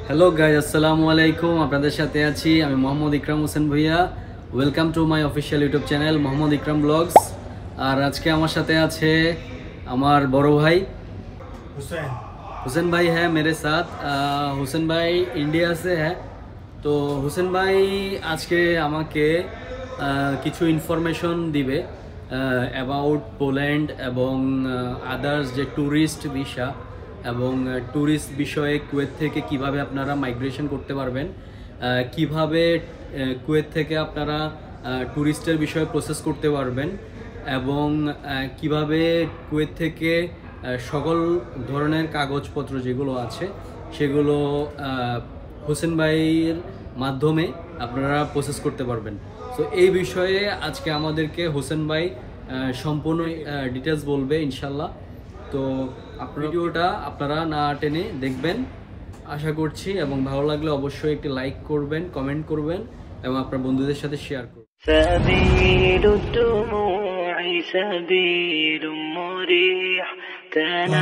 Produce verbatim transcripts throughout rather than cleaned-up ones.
Hello guys, আসসালামু আলাইকুম। আপনাদের সাথে আছি আমি মোহাম্মদ ইকরাম হোসেন ভাইয়া। Welcome to my official YouTube channel Mohammad Ikram vlogs. আর আজকে আমার সাথে আছে আমার বড় ভাই हुसैन हुसैन भाई है मेरे साथ। हुसैन भाई इंडिया से है। তো হুসেন ভাই আজকে আমাকে কিছু ইনফরমেশন দিবে অ্যাবাউট পোল্যান্ড এবং আদার্স যে ট্যুরিস্ট ভিসা এবং ট্যুরিস্ট বিষয়ে কুয়েত থেকে কিভাবে আপনারা মাইগ্রেশন করতে পারবেন, কিভাবে কুয়েত থেকে আপনারা ট্যুরিস্টের বিষয়ে প্রসেস করতে পারবেন এবং কিভাবে কুয়েত থেকে সকল ধরনের কাগজপত্র যেগুলো আছে সেগুলো হোসেন ভাইয়ের মাধ্যমে আপনারা প্রসেস করতে পারবেন। সো এই বিষয়ে আজকে আমাদেরকে হোসেন ভাই সম্পূর্ণ ডিটেলস বলবে ইনশাল্লাহ। তো আপনার ভিডিওটা আপনারা না টেনে দেখবেন আশা করছি, এবং ভালো লাগলে অবশ্যই একটি লাইক করবেন, কমেন্ট করবেন এবং আপনার বন্ধুদের সাথে শেয়ার করবেন। سبيل الدموع سبيل مريح تنا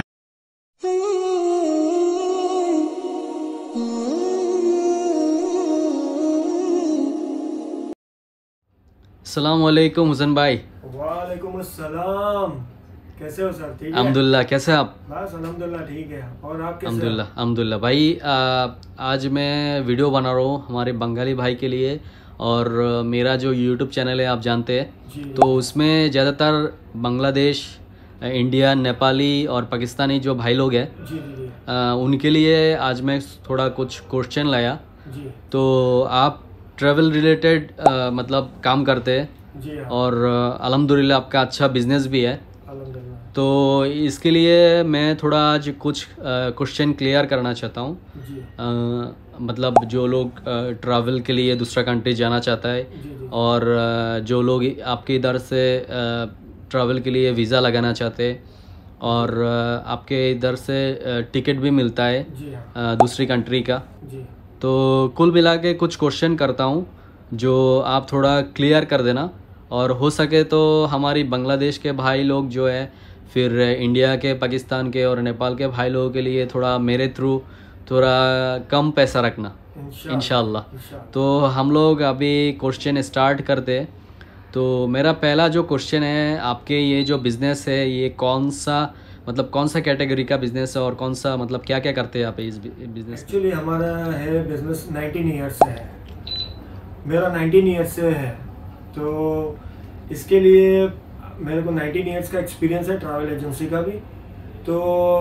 अस्सलामु अलैकुम हुसैन भाई। वालेकुम अस्सलाम। कैसे हो सर? ठीक है अल्हम्दुलिल्लाह, कैसे आप? बस अल्हम्दुलिल्लाह ठीक है। और आप कैसे? अल्हम्दुलिल्लाह अल्हम्दुलिल्लाह भाई। आ, आज मैं वीडियो बना रहा हूँ हमारे बंगाली भाई के लिए, और मेरा जो यूट्यूब चैनल है आप जानते हैं, तो उसमें ज़्यादातर बांग्लादेश, इंडिया, नेपाली और पाकिस्तानी जो भाई लोग हैं जी जी जी। आ, उनके लिए आज मैं थोड़ा कुछ क्वेश्चन लाया। जी तो आप ट्रैवल रिलेटेड मतलब काम करते हैं जी हाँ। और अल्हम्दुलिल्लाह आपका अच्छा बिजनेस भी है। अल्हम्दुलिल्लाह। तो इसके लिए मैं थोड़ा आज कुछ क्वेश्चन क्लियर करना चाहता हूँ। जी मतलब जो लोग ट्रैवल के लिए दूसरा कंट्री जाना चाहता है, जी जी और जो लोग आपके इधर से ट्रैवल के लिए वीज़ा लगाना चाहते हैं, और आपके इधर से टिकट भी मिलता है जी हाँ। दूसरी कंट्री का। जी तो कुल मिला के कुछ क्वेश्चन करता हूँ जो आप थोड़ा क्लियर कर देना, और हो सके तो हमारी बांग्लादेश के भाई लोग जो है, फिर इंडिया के, पाकिस्तान के और नेपाल के भाई लोगों के लिए थोड़ा मेरे थ्रू थोड़ा कम पैसा रखना इंशाल्लाह। इंशाल्लाह। तो हम लोग अभी क्वेश्चन स्टार्ट करते हैं। तो मेरा पहला जो क्वेश्चन है, आपके ये जो बिज़नेस है ये कौन सा, मतलब कौन सा कैटेगरी का बिज़नेस है, और कौन सा मतलब क्या क्या करते हैं आप इस बिज़नेस? एक्चुअली हमारा है बिजनेस नाइनटीन ईयर्स से है, मेरा नाइनटीन ईयर्स से है। तो इसके लिए मेरे को नाइनटीन ईयर्स का एक्सपीरियंस है ट्रैवल एजेंसी का भी। तो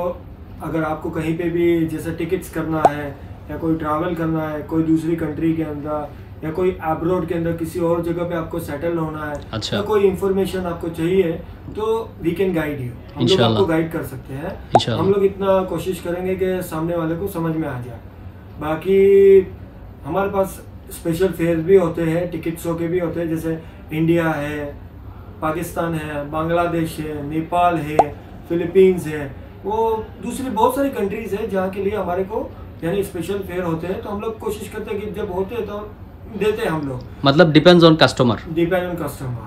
अगर आपको कहीं पे भी जैसे टिकट्स करना है, या कोई ट्रैवल करना है कोई दूसरी कंट्री के अंदर, या कोई अब्रॉड के अंदर किसी और जगह पे आपको सेटल होना है, अच्छा। या कोई इन्फॉर्मेशन आपको चाहिए, तो वी कैन गाइड यू। हम लोग आपको गाइड कर सकते हैं। हम लोग इतना कोशिश करेंगे कि सामने वाले को समझ में आ जाए। बाकी हमारे पास स्पेशल फेयर भी होते हैं, टिकट शो के भी होते हैं, जैसे इंडिया है, पाकिस्तान है, बांग्लादेश है, नेपाल है, फिलीपींस है, वो दूसरी बहुत सारी कंट्रीज है जहाँ के लिए हमारे को यानी स्पेशल फेयर होते हैं। तो हम लोग कोशिश करते हैं कि जब होते हैं तो देते हैं हम लोग। मतलब depends on customer. Depend on customer.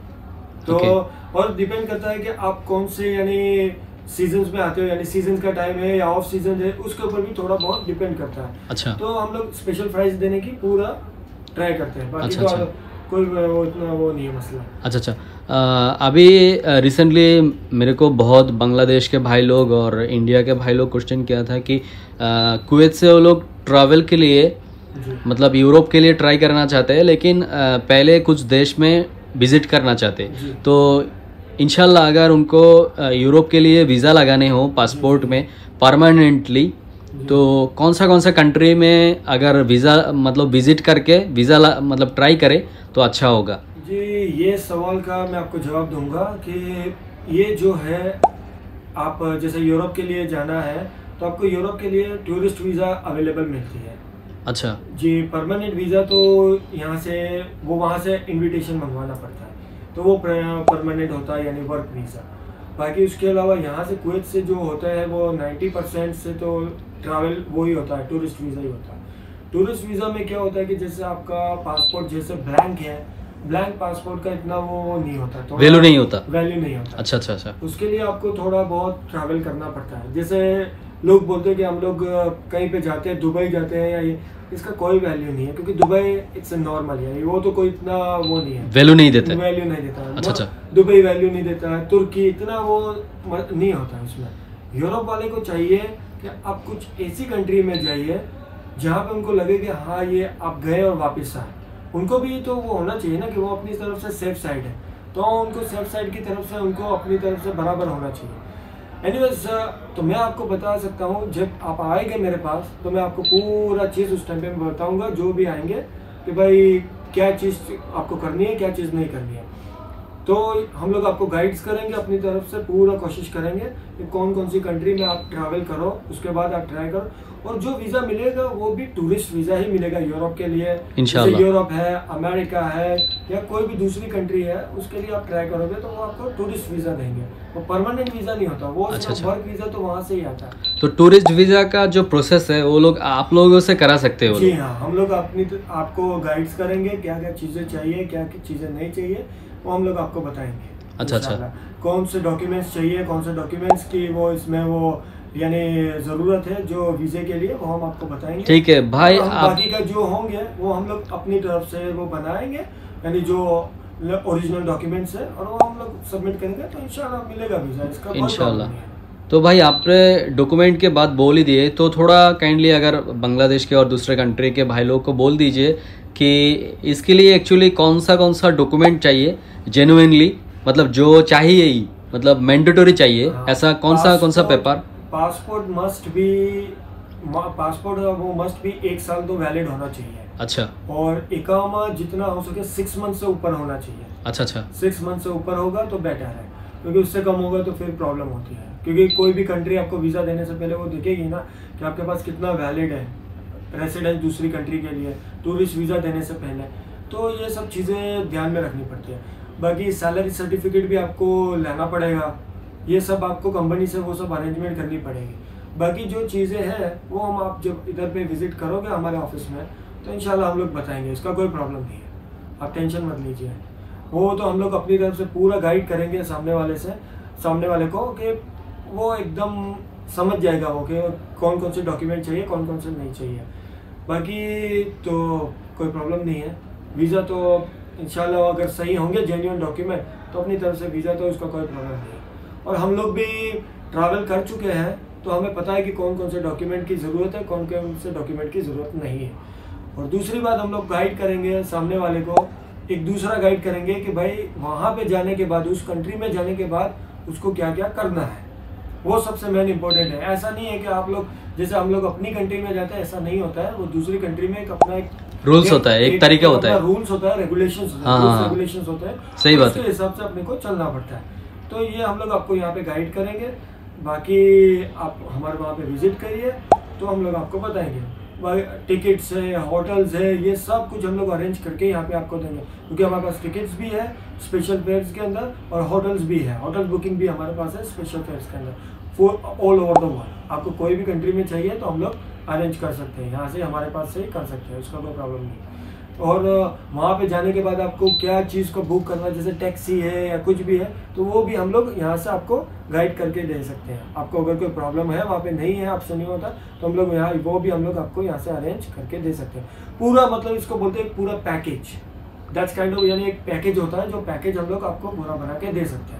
तो Okay. और डिपेंड करता है कि आप कौन से यानी सीजन्स में आते हो, यानी सीजन का टाइम है या ऑफ सीजन है, उसके ऊपर भी थोड़ा बहुत डिपेंड करता है। अच्छा तो हम लोग स्पेशल प्राइस देने की पूरा ट्राई करते हैं। बाकी अच्छा, तो अच्छा। कोई वो इतना वो नहीं है मसला। अच्छा अच्छा। आ, अभी रिसेंटली मेरे को बहुत बांग्लादेश के भाई लोग और इंडिया के भाई लोग क्वेश्चन किया था कि आ, कुवैत से वो लोग ट्रैवल के लिए जी मतलब यूरोप के लिए ट्राई करना चाहते हैं, लेकिन आ, पहले कुछ देश में विज़िट करना चाहते हैं। जी। तो इंशाल्लाह अगर उनको आ, यूरोप के लिए वीज़ा लगाने हो पासपोर्ट में परमानेंटली, तो कौन सा कौन सा कंट्री में अगर वीज़ा मतलब विज़िट करके वीज़ा मतलब ट्राई करे तो अच्छा होगा? जी ये सवाल का मैं आपको जवाब दूंगा कि ये जो है, आप जैसे यूरोप के लिए जाना है तो आपको यूरोप के लिए टूरिस्ट वीज़ा अवेलेबल मिलती है। अच्छा जी परमानेंट वीज़ा तो यहाँ से वो वहाँ से इनविटेशन मंगवाना पड़ता है, तो वो परमानेंट होता है यानी वर्क वीज़ा। बाकी उसके अलावा यहाँ से कुवैत से जो होता है वो नाइन्टी परसेंट से तो ट्रैवल वो ही होता है, टूरिस्ट वीज़ा ही होता है। टूरिस्ट वीज़ा में क्या होता है कि जैसे आपका पासपोर्ट जैसे ब्लैंक है, ब्लैंक पासपोर्ट का इतना वो नहीं होता, वैल्यू नहीं होता। वैल्यू नहीं होता। अच्छा अच्छा अच्छा। उसके लिए आपको थोड़ा बहुत ट्रैवल करना पड़ता है। जैसे लोग बोलते हैं कि हम लोग कहीं पे जाते हैं, दुबई जाते हैं या ये, इसका कोई वैल्यू नहीं है, क्योंकि दुबई इट्स नॉर्मल है, वो तो कोई इतना वो नहीं है, वैल्यू नहीं देता, वैल्यू नहीं देता। अच्छा अच्छा, दुबई वैल्यू नहीं देता है, तुर्की इतना वो नहीं होता है उसमें। यूरोप वाले को चाहिए कि आप कुछ ऐसी कंट्री में जाइए जहाँ पे उनको लगे कि हाँ ये आप गए और वापस आए। उनको भी तो वो होना चाहिए ना कि वो अपनी तरफ से सेफ साइड है, तो उनको सेफ साइड की तरफ से उनको अपनी तरफ से बराबर होना चाहिए। एनीवेज, तो मैं आपको बता सकता हूँ, जब आप आएंगे मेरे पास तो मैं आपको पूरा चीज़ उस टाइम पे मैं बताऊँगा, जो भी आएंगे कि भाई क्या चीज़ आपको करनी है, क्या चीज़ नहीं करनी है। तो हम लोग आपको गाइड्स करेंगे, अपनी तरफ से पूरा कोशिश करेंगे कि कौन कौन सी कंट्री में आप ट्रैवल करो, उसके बाद आप ट्राई करो। और जो वीज़ा मिलेगा वो भी टूरिस्ट वीज़ा ही मिलेगा यूरोप के लिए। इंशाल्लाह यूरोप है, अमेरिका है या कोई भी दूसरी कंट्री है, उसके लिए आप ट्राई करोगे तो वो आपको टूरिस्ट वीज़ा देंगे, वो परमानेंट वीज़ा नहीं होता, वो अच्छा अच्छा। वर्क वीज़ा तो वहाँ से ही आता है। तो टूरिस्ट वीज़ा का जो प्रोसेस है वो लोग आप लोगों से करा सकते हो? जी हाँ, हम लोग अपनी आपको गाइड्स करेंगे, क्या क्या चीज़ें चाहिए, क्या क्या चीज़ें नहीं चाहिए, वो हम लोग आपको बताएंगे। अच्छा अच्छा, कौन से डॉक्यूमेंट्स चाहिए, कौन से डॉक्यूमेंट्स की वो इसमें वो यानी ज़रूरत है जो वीज़े के लिए, वो हम आपको बताएंगे। ठीक है भाई, हम आप... बाकी का जो होंगे वो हम लोग अपनी तरफ से वो बनाएंगे, यानी जो ओरिजिनल डॉक्यूमेंट्स है, और वो हम लोग सबमिट करेंगे तो इंशाल्लाह मिलेगा वीज़ा, इसका इंशाल्लाह। तो भाई आपने डॉक्यूमेंट के बाद बोल ही दिए, तो थोड़ा काइंडली अगर बांग्लादेश के और दूसरे कंट्री के भाई लोग को बोल दीजिए कि इसके लिए एक्चुअली कौन सा कौन सा डॉक्यूमेंट चाहिए जेन्युइनली, मतलब जो चाहिए ही, मतलब मैंडेटरी चाहिए, हाँ, ऐसा कौन सा कौन सा पेपर? पासपोर्ट मस्ट भी पासपोर्ट वो मस्ट भी एक साल तो वैलिड होना चाहिए। अच्छा। और इकामा जितना हो सके सिक्स मंथ से ऊपर होना चाहिए। अच्छा अच्छा, सिक्स मंथ से ऊपर होगा तो बेटर है, क्योंकि उससे कम होगा तो फिर प्रॉब्लम होती है, क्योंकि कोई भी कंट्री आपको वीज़ा देने से पहले वो देखेगी ना कि आपके पास कितना वैलिड है रेसिडेंस दूसरी कंट्री के लिए, टूरिस्ट वीज़ा देने से पहले। तो ये सब चीज़ें ध्यान में रखनी पड़ती है। बाकी सैलरी सर्टिफिकेट भी आपको लेना पड़ेगा, ये सब आपको कंपनी से वो सब अरेंजमेंट करनी पड़ेगी। बाकी जो चीज़ें हैं वो हम आप जब इधर पे विजिट करोगे हमारे ऑफिस में तो इंशाल्लाह हम लोग बताएंगे, इसका कोई प्रॉब्लम नहीं है, आप टेंशन मत लीजिए। वो तो हम लोग अपनी तरफ से पूरा गाइड करेंगे सामने वाले से सामने वाले को कि वो एकदम समझ जाएगा वो कि कौन कौन से डॉक्यूमेंट चाहिए, कौन कौन से नहीं चाहिए। बाकी तो कोई प्रॉब्लम नहीं है। वीज़ा तो इंशाल्लाह अगर सही होंगे जेन्युइन डॉक्यूमेंट तो अपनी तरफ से वीज़ा तो उसका कोई प्रॉब्लम नहीं है। और हम लोग भी ट्रैवल कर चुके हैं तो हमें पता है कि कौन कौन से डॉक्यूमेंट की ज़रूरत है, कौन कौन से डॉक्यूमेंट की ज़रूरत नहीं है। और दूसरी बात, हम लोग गाइड करेंगे सामने वाले को, एक दूसरा गाइड करेंगे कि भाई वहाँ पे जाने के बाद, उस कंट्री में जाने के बाद उसको क्या क्या करना है, वो सबसे मेन इंपॉर्टेंट है। ऐसा नहीं है कि आप लोग जैसे हम लोग अपनी कंट्री में जाते हैं, ऐसा नहीं होता है। वो दूसरी कंट्री में एक अपना एक रूल्स होता है, एक तरीका होता है, रूल्स होता है, रेगुलेशंस होता है, रूल्स रेगुलेशंस होते हैं, सही बात है, उसके हिसाब से अपने को चलना पड़ता है। तो ये हम लोग आपको यहाँ पे गाइड करेंगे। बाकी आप हमारे वहाँ पे विजिट करिए तो हम लोग आपको बताएंगे। टिकट्स है, होटल्स है, ये सब कुछ हम लोग अरेंज करके यहाँ पे आपको देंगे, क्योंकि हमारे पास टिकट्स भी है स्पेशल फेयर्स के अंदर और होटल्स भी है। होटल बुकिंग भी हमारे पास है स्पेशल फेयर्स के अंदर for all over the world. आपको कोई भी कंट्री में चाहिए तो हम लोग अरेंज कर सकते हैं, यहाँ से हमारे पास से ही कर सकते हैं, उसका कोई प्रॉब्लम नहीं। और वहाँ पे जाने के बाद आपको क्या चीज़ को बुक करना, जैसे टैक्सी है या कुछ भी है, तो वो भी हम लोग यहाँ से आपको गाइड करके दे सकते हैं। आपको अगर कोई प्रॉब्लम है वहाँ पे नहीं है, आपसे नहीं होता, तो हम लोग यहाँ वो भी हम लोग आपको यहाँ से अरेंज करके दे सकते हैं। पूरा मतलब इसको बोलते हैं पूरा पैकेज, दैट्स काइंड ऑफ, यानी एक पैकेज होता है जो पैकेज हम लोग आपको पूरा बना के दे सकते हैं।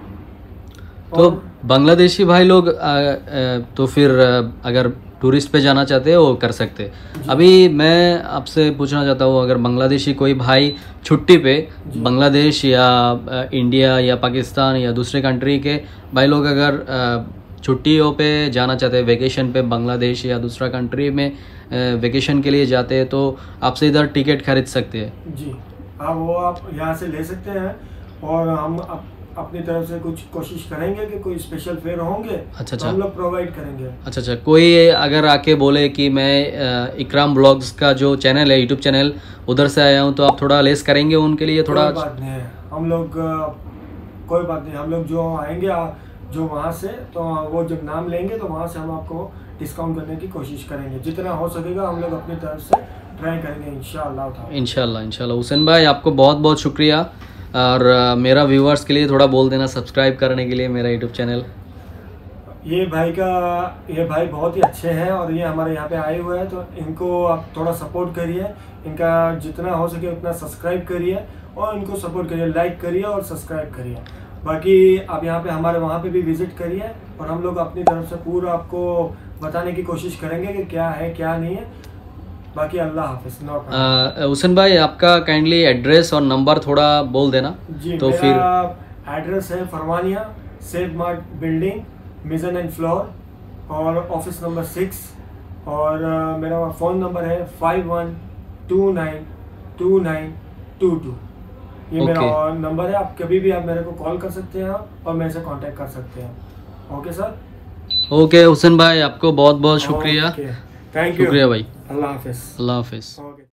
तो बांग्लादेशी भाई लोग आ, आ, तो फिर अगर टूरिस्ट पे जाना चाहते हैं वो कर सकते हैं। अभी मैं आपसे पूछना चाहता हूँ, अगर बांग्लादेशी कोई भाई छुट्टी पे बांग्लादेश या इंडिया या पाकिस्तान या दूसरे कंट्री के भाई लोग अगर छुट्टियों पे जाना चाहते हैं, वेकेशन पे बांग्लादेश या दूसरा कंट्री में वेकेशन के लिए जाते हैं, तो आपसे इधर टिकट खरीद सकते हैं? जी हाँ, वो आप यहाँ से ले सकते हैं और हम आप अपनी तरफ से कुछ कोशिश करेंगे कि कोई स्पेशल फेयर होंगे, अच्छा अच्छा, हम लोग प्रोवाइड करेंगे। अच्छा अच्छा, कोई अगर आके बोले कि मैं इकराम ब्लॉग्स का जो चैनल है, यूट्यूब चैनल, उधर से आया हूँ, तो आप थोड़ा लेस करेंगे उनके लिए? थोड़ा कोई बात नहीं है, हम लोग कोई बात नहीं, हम लोग जो आएंगे जो वहाँ से, तो वो जब नाम लेंगे तो वहाँ से हम आपको डिस्काउंट करने की कोशिश करेंगे, जितना हो सकेगा हम लोग अपनी तरफ से ट्राई करेंगे इंशाल्लाह इंशाल्लाह इंशाल्लाह। हुसैन भाई आपको बहुत बहुत शुक्रिया, और uh, मेरा व्यूअर्स के लिए थोड़ा बोल देना सब्सक्राइब करने के लिए मेरा यूट्यूब चैनल। ये भाई का ये भाई बहुत ही अच्छे हैं और ये हमारे यहाँ पे आए हुए हैं, तो इनको आप थोड़ा सपोर्ट करिए, इनका जितना हो सके उतना सब्सक्राइब करिए और इनको सपोर्ट करिए, लाइक करिए और सब्सक्राइब करिए। बाकी आप यहाँ पे हमारे वहाँ पे भी विजिट करिए और हम लोग अपनी तरफ से पूरा आपको बताने की कोशिश करेंगे कि क्या है क्या नहीं है। बाकी अल्लाह हाफिज। हुसैन भाई आपका काइंडली एड्रेस और नंबर थोड़ा बोल देना। जी तो मेरा फिर एड्रेस है Farwaniya Safe Mart building mezzanine and floor और ऑफिस नंबर सिक्स और uh, मेरा फ़ोन नंबर है five one two nine two nine two two. ये okay. मेरा नंबर है, आप कभी भी आप मेरे को कॉल कर सकते हैं और मेरे से कांटेक्ट कर सकते हैं। Okay sir. ओके हुसैन भाई आपको बहुत बहुत शुक्रिया। Thank you. शुक्रिया भाई। अल्लाह हाफिज। अल्लाह हाफिज।